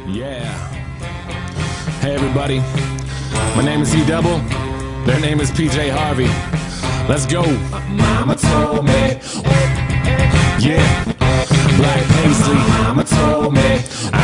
Yeah. Hey everybody, my name is E-Double, their name is PJ Harvey. Let's go. Mama told me. Yeah. Black Paisley. Mama told me.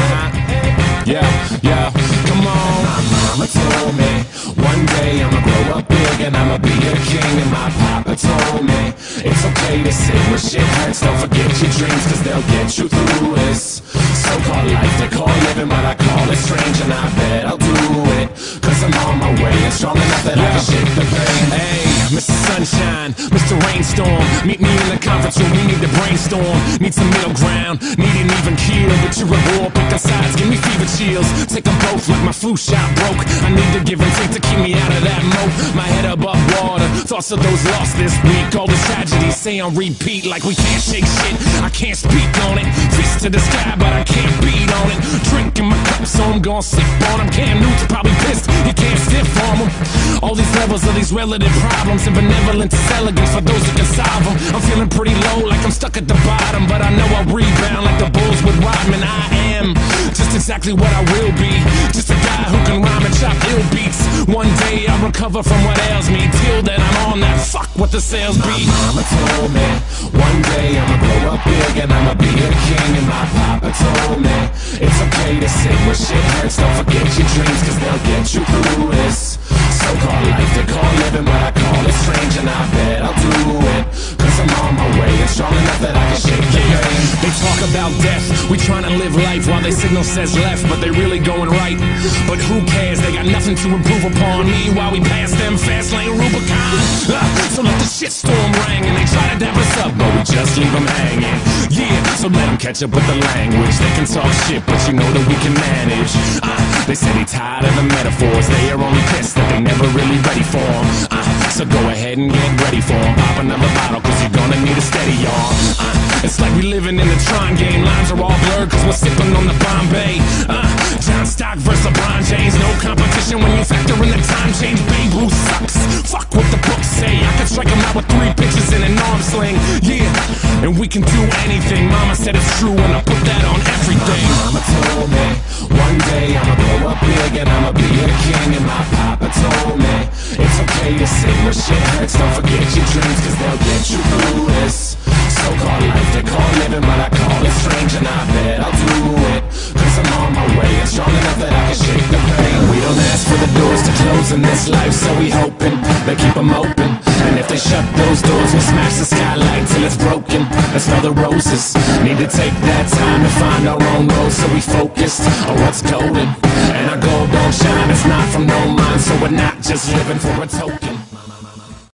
Yeah. Come on. My mama told me. One day I'ma grow up big and I'ma be a king. And my papa told me it's okay to sit where shit hurts. Don't forget your dreams, cause they'll get you through this so-called life they call living, but I call it strange. And I bet I'll do it, cause I'm on my way and strong enough that I can shake the pain. Hey, Mr. Sunshine, Mr. Rainstorm, meet me in the conference room, we need to brainstorm. Need some middle ground, need an even keel. But you're a war, pick the sides, give me fever chills. Take them both like my flu shot broke. I need to give and take to keep me out of that moat. My head above water, thoughts of those lost this week. All the tragedies say on repeat like we can't shake shit. I can't speak on it, fist to the sky but I can't beat on it. Drinking my cup so I'm gon' sip on him. Cam Newton's probably pissed, you can't stiff on him. All these levels of these relative problems and benevolence is elegance for those who can solve them. I'm feeling pretty low like I'm stuck at the bottom, but I know I'll rebound like the Bulls with Rodman. I am just exactly what I will be, just a guy who can rhyme and chop ill beats. One day I'll recover from what ails me. Till then I'm on that fuck what the sales be. Mama told me one day I'ma grow up big and I'ma be a king. And my papa told me it's okay to sit where shit hurts. Don't forget your dreams, cause they'll get you through this so-called life they call living, but I call it strange. And I bet I'll do it, cause I'm on my way and strong enough that I can shake the pain. They talk about death, we tryna live life while they signal says left, but they really going right. But who cares, they got nothing to improve upon. Me while we pass them fast lane Rubicon. So let the shitstorm ring and they try to dap us up, but we just leave them hanging. Yeah, so let them catch up with the language. They can talk shit, but you know that we can manage. They say they tired of the metaphors, they are only pissed that they never really ready for them. So go ahead and get ready for them. Pop another bottle, cause you're gonna need a steady arm. It's like we living in the Tron game. Lines are all blurred cause we're sipping on the Bombay. John Stock versus LeBron James. No competition when you factor in the time change. Babe Ruth sucks, fuck what the books say. I can strike him out with 3 pitches in an arm sling. Yeah, and we can do anything. Mama said it's true and I put that on everything. Mama told me one day I'ma grow up big and I'ma be a king. And my papa told me it's okay to sit where shit hurts. Don't forget your dreams, cause they'll get you through this so-called life they call living, but I call it strange. And I bet I'll do it, cause I'm on my way and strong enough that I can shake the pain. We don't ask for the doors to close in this life, so we hoping they keep them open. And if they shut those doors, we'll smash the skylight till it's broken. That's for the roses. Need to take that time to find our own road, so we focused on what's golden. And our gold don't shine, it's not from no mind, so we're not just living for a token.